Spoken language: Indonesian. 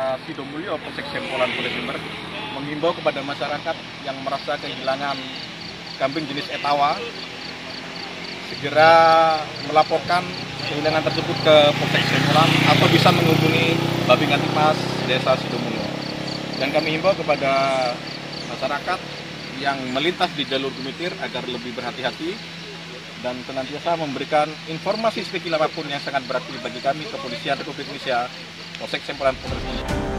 Desa Sidomulyo, Polsek Sempolan, Polda Jember, mengimbau kepada masyarakat yang merasa kehilangan kambing jenis Etawa segera melaporkan kehilangan tersebut ke Polsek Sempolan atau bisa menghubungi Babingan Timas Desa Sidomulyo. Dan kami himbau kepada masyarakat yang melintas di jalur Gumitir agar lebih berhati-hati dan senantiasa memberikan informasi sekecil apapun yang sangat berarti bagi kami, Kepolisian Republik Indonesia, Polsek Sempolan, Polda Jember.